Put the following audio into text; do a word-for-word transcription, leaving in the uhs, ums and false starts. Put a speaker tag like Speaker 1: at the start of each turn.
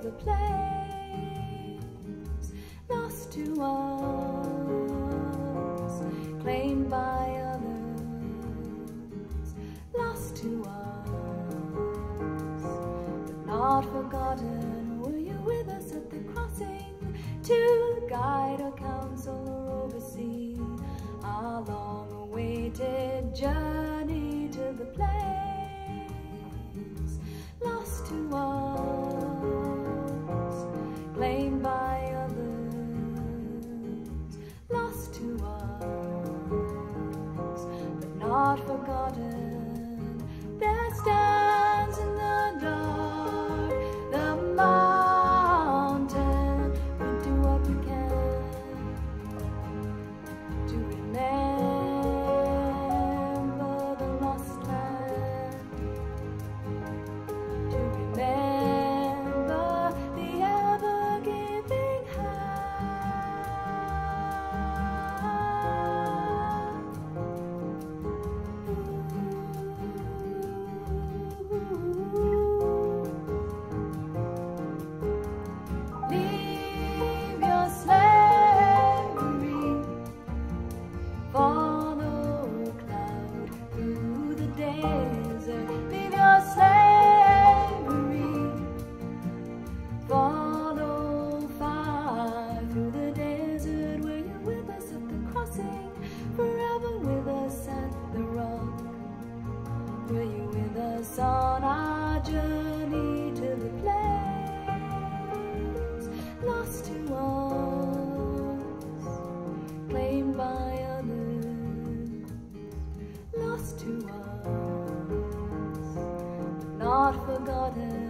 Speaker 1: the place, lost to us, claimed by others, lost to us, but not forgotten. Were you with us at the crossing to guide or counsel or oversee our long-awaited journey to the place, lost to us, claimed by others, lost to us, but not forgotten. There stands in the dark the mountain. We do what we can to remember the lost land, to remember the ever-giving hand. Leave your slavery, follow a cloud through the desert. Leave your slavery, follow fire through the desert. Were you with us at the crossing, forever with us at the rock? Were you with us on our journey to the place, lost to us, claimed by others, lost to us, not forgotten?